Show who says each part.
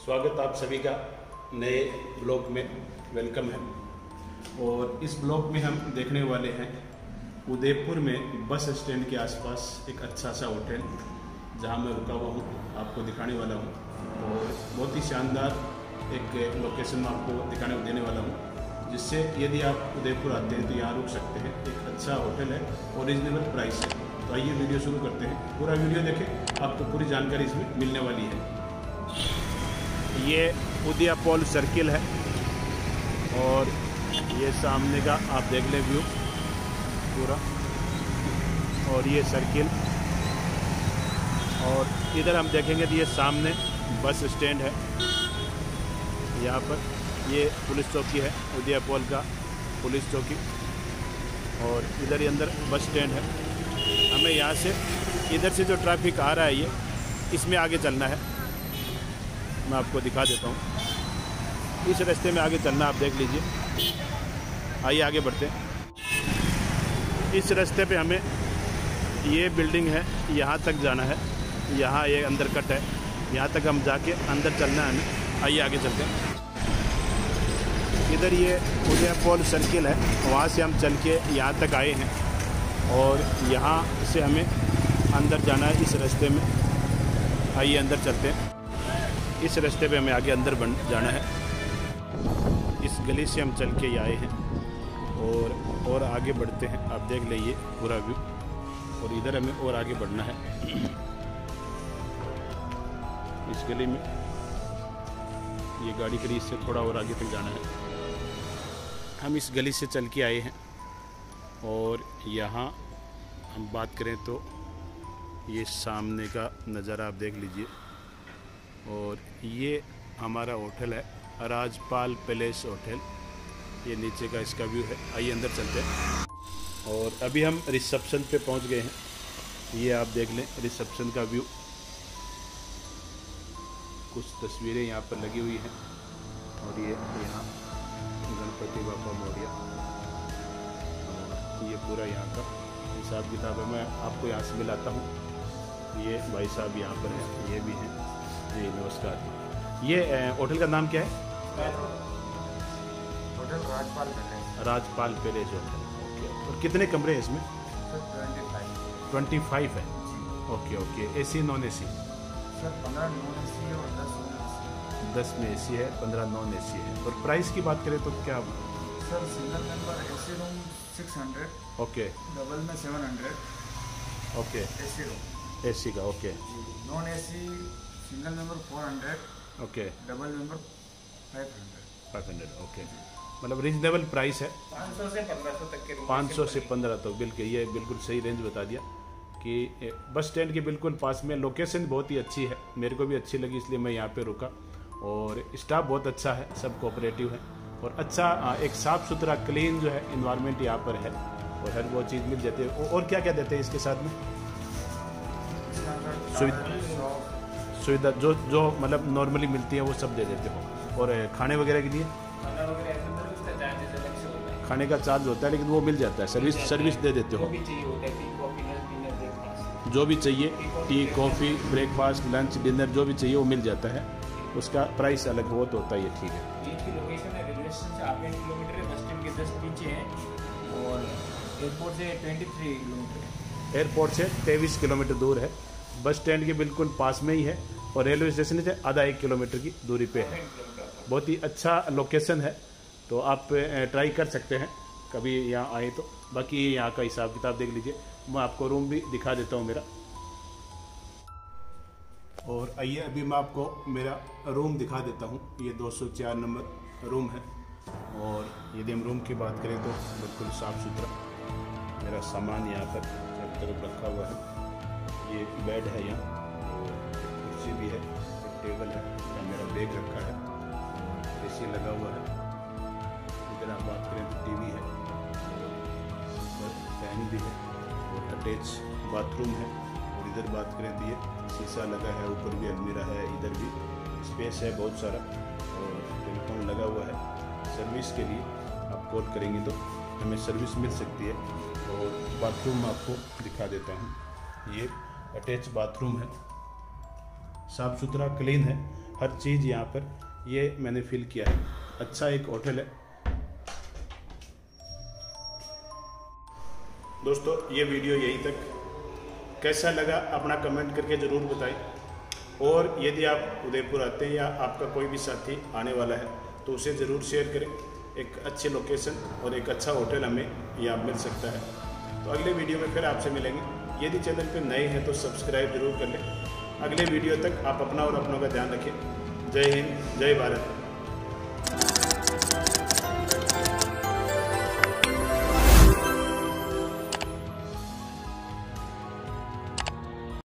Speaker 1: स्वागत आप सभी का नए ब्लॉग में वेलकम है। और इस ब्लॉग में हम देखने वाले हैं उदयपुर में बस स्टैंड के आसपास एक अच्छा सा होटल जहां मैं रुका हुआ हूं, आपको दिखाने वाला हूं। और बहुत ही शानदार एक लोकेशन में आपको दिखाने देने वाला हूं, जिससे यदि आप उदयपुर आते हैं तो यहाँ रुक सकते हैं। एक अच्छा होटल है और रीजनेबल प्राइस है। तो आइए वीडियो शुरू करते हैं, पूरा वीडियो देखें, आपको पूरी जानकारी इसमें मिलने वाली है। ये उदयपुर सर्किल है और ये सामने का आप देख लें व्यू पूरा, और ये सर्किल, और इधर हम देखेंगे तो ये सामने बस स्टैंड है। यहाँ पर ये पुलिस चौकी है, उदयपुर का पुलिस चौकी, और इधर ही अंदर बस स्टैंड है। हमें यहाँ से इधर से जो ट्रैफिक आ रहा है ये इसमें आगे चलना है। मैं आपको दिखा देता हूँ, इस रास्ते में आगे चलना, आप देख लीजिए। आइए आगे बढ़ते हैं। इस रास्ते पे हमें ये बिल्डिंग है, यहाँ तक जाना है। यहाँ ये अंदर कट है, यहाँ तक हम जाके अंदर चलना है हमें। आइए आगे चलते हैं। इधर ये उदयपुर सर्किल है, वहाँ से हम चल के यहाँ तक आए हैं और यहाँ से हमें अंदर जाना है इस रास्ते में। आइए अंदर चलते हैं। इस रास्ते पे हमें आगे अंदर जाना है। इस गली से हम चल के आए हैं और आगे बढ़ते हैं। आप देख लीजिए पूरा व्यू, और इधर हमें और आगे बढ़ना है। इस गली में ये गाड़ी खड़ी, इससे थोड़ा और आगे तक जाना है। हम इस गली से चल के आए हैं और यहाँ हम बात करें तो ये सामने का नज़ारा आप देख लीजिए। और ये हमारा होटल है राजपाल पैलेस होटल, ये नीचे का इसका व्यू है। आइए अंदर चलते हैं। और अभी हम रिसेप्शन पे पहुंच गए हैं। ये आप देख लें रिसेप्शन का व्यू, कुछ तस्वीरें यहाँ पर लगी हुई हैं। और ये यहाँ गणपति बापा मौर्य, और ये पूरा यहाँ का हिसाब किताब है। मैं आपको यहाँ से मिलाता हूँ। ये भाई साहब यहाँ पर हैं, ये भी हैं जी, नमस्कार। ये होटल का नाम क्या है?
Speaker 2: Hotel Rajpal palace.
Speaker 1: Rajpal palace hotel, okay. और कितने कमरे हैं इसमें? 25 है। Okay okay. AC non AC?
Speaker 2: Sir 15 non AC और 10 नॉन एसी।
Speaker 1: 10 में एसी है, 15 नॉन एसी है। और प्राइस की बात करें तो क्या?
Speaker 2: Sir single member AC room 600,
Speaker 1: okay,
Speaker 2: double में 700।
Speaker 1: ओके,
Speaker 2: एसी रूम
Speaker 1: एसी का, okay.
Speaker 2: Non AC single member 400,
Speaker 1: okay,
Speaker 2: double member 500।
Speaker 1: Okay. मतलब रीजनेबल प्राइस है,
Speaker 2: 500 से 1500 तक के रूम।
Speaker 1: 500 से 15 तक, बिल्कुल। ये बिल्कुल सही रेंज बता दिया कि बस स्टैंड के बिल्कुल पास में। लोकेशन बहुत ही अच्छी है, मेरे को भी अच्छी लगी, इसलिए मैं यहाँ पे रुका। और स्टाफ बहुत अच्छा है, सब कोऑपरेटिव है, और अच्छा एक साफ़ सुथरा क्लीन जो है इन्वायरमेंट यहाँ पर है, और हर वो चीज़ मिल जाती है। और क्या क्या देते हैं इसके साथ में? सुविधा जो मतलब नॉर्मली मिलती है वो सब दे देते हो। और खाने वगैरह के लिए खाने का चार्ज होता है, लेकिन वो मिल जाता है, सर्विस दे देते हो। जो भी चाहिए, tea coffee breakfast lunch dinner जो भी चाहिए वो मिल जाता है। उसका प्राइस अलग बहुत होता है, ये ठीक है।
Speaker 3: ये की लोकेशन है रेलवे स्टेशन से 8 किलोमीटर है, बस स्टैंड के जस्ट पीछे है, और एयरपोर्ट से 23 किलोमीटर है।
Speaker 1: एयरपोर्ट से 23 किलोमीटर दूर है, बस स्टैंड के बिल्कुल पास में ही है, और रेलवे स्टेशन से आधा 1 किलोमीटर की दूरी पे है। बहुत ही अच्छा लोकेशन है, तो आप ट्राई कर सकते हैं कभी यहाँ आए तो। बाकी यहाँ का हिसाब किताब देख लीजिए। मैं आपको रूम भी दिखा देता हूँ मेरा। और आइए अभी मैं आपको मेरा रूम दिखा देता हूँ। ये 204 नंबर रूम है। और यदि हम रूम की बात करें तो बिल्कुल साफ़ सुथरा, मेरा सामान यहाँ पर सब तरफ रखा हुआ है। ये बेड है यहाँ, और कुर्सी भी है, एक टेबल है, यहाँ मेरा बैग रखा है, और एसी लगा हुआ है। इधर आप बात करें तो टीवी है, ऊपर फैन भी है, और अटैच बाथरूम है। और इधर बात करें तो ये शीशा लगा है, ऊपर भी अलमीरा है, इधर भी स्पेस है बहुत सारा, और टेलीफोन लगा हुआ है। सर्विस के लिए आप कॉल करेंगे तो हमें सर्विस मिल सकती है। और बाथरूम में आपको दिखा देता हूँ। ये अटैच बाथरूम है, साफ़ सुथरा क्लीन है। हर चीज़ यहाँ पर ये मैंने फील किया है। अच्छा एक होटल है। दोस्तों ये वीडियो यहीं तक। कैसा लगा अपना कमेंट करके ज़रूर बताएं। और यदि आप उदयपुर आते हैं या आपका कोई भी साथी आने वाला है तो उसे ज़रूर शेयर करें। एक अच्छी लोकेशन और एक अच्छा होटल हमें यहाँ मिल सकता है। तो अगले वीडियो में फिर आपसे मिलेंगे। यदि चैनल पर नए हैं तो सब्सक्राइब जरूर कर लें। अगले वीडियो तक आप अपना और अपनों का ध्यान रखें। जय हिंद, जय भारत।